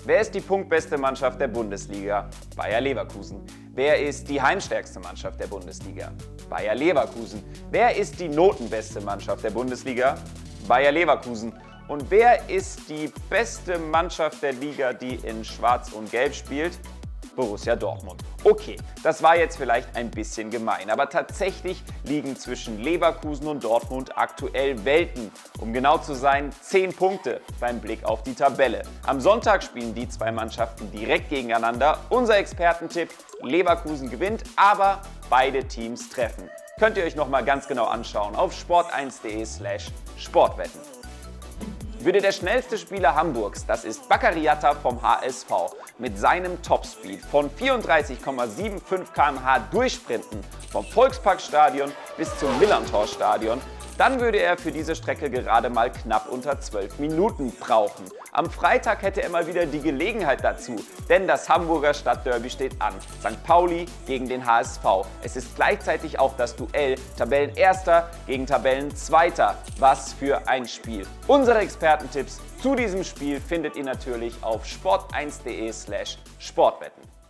Wer ist die punktbeste Mannschaft der Bundesliga? Bayer Leverkusen. Wer ist die heimstärkste Mannschaft der Bundesliga? Bayer Leverkusen. Wer ist die notenbeste Mannschaft der Bundesliga? Bayer Leverkusen. Und wer ist die beste Mannschaft der Liga, die in Schwarz und Gelb spielt? Borussia Dortmund. Okay, das war jetzt vielleicht ein bisschen gemein, aber tatsächlich liegen zwischen Leverkusen und Dortmund aktuell Welten. Um genau zu sein, 10 Punkte beim Blick auf die Tabelle. Am Sonntag spielen die zwei Mannschaften direkt gegeneinander. Unser Expertentipp: Leverkusen gewinnt, aber beide Teams treffen. Könnt ihr euch nochmal ganz genau anschauen auf sport1.de/sportwetten. Würde der schnellste Spieler Hamburgs, das ist Bakary Yatta vom HSV, mit seinem Topspeed von 34,75 km/h durchsprinten, vom Volksparkstadion bis zum Millerntor-Stadion, dann würde er für diese Strecke gerade mal knapp unter 12 Minuten brauchen. Am Freitag hätte er mal wieder die Gelegenheit dazu, denn das Hamburger Stadtderby steht an. St. Pauli gegen den HSV. Es ist gleichzeitig auch das Duell Tabellenerster gegen Tabellenzweiter. Was für ein Spiel! Unsere Expertentipps zu diesem Spiel findet ihr natürlich auf sport1.de/sportwetten.